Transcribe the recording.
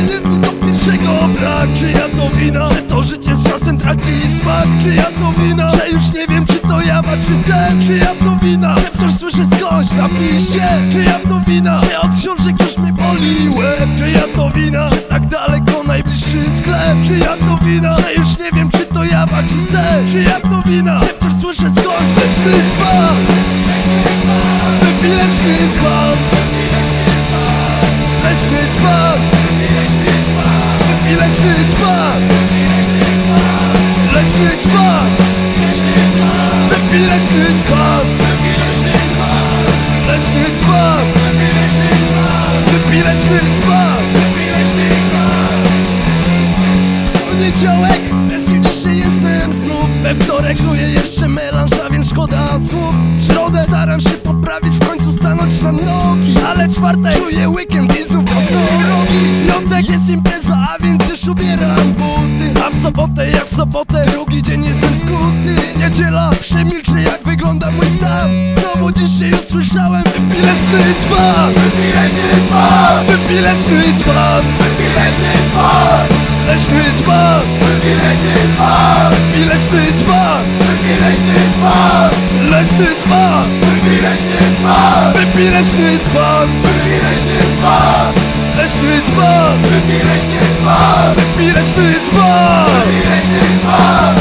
pieniędzy do pierwszego brak. Czyja to wina, że to życie z czasem traci smak? Czyja to wina, że już nie wiem czy to jawa czy sen? Czyja to wina, że wciąż słyszę skądś napij się? Czyja to wina, że od książek już mnie boli łeb? Czyja to wina, że tak daleko najbliższy sklep? Czyja to wina, że już nie wiem czy to jawa czy sen? Czyja to wina, że wciąż słyszę skądś leśny dzban? Wypij leśny dzban, leśny dzban, wypij leśny dzban, leśny dzban, wypij leśny dzban, leśny dzban, wypij leśny dzban. Poniedziałek, bez nim dzisiaj jestem znów. We wtorek żuję jeszcze melanż, a więc szkoda słów. W środę staram się poprawić, w końcu stanąć na nogi. Ale czwartek czuję weekend i znów rosną rogi. Piątek jest impreza, a więc już ubieram buty. A w sobotę jak w sobotę, drugi dzień jestem skuty. Niedziela, przemilczę jak wygląda mój stan. Znowu dzisiaj usłyszałem: wypij leśny dzban, wypij leśny dzban, wypij leśny dzban, wypij leśny dzban, leśny dzban, wypij leśny dzban, wypij leśny dzban, wypij leśny dzban, leśny dzban, wypij leśny dzban, wypij leśny dzban, wypij leśny dzban, leśny dzban, wypij leśny dzban, wypij leśny dzban, wypij leśny dzban.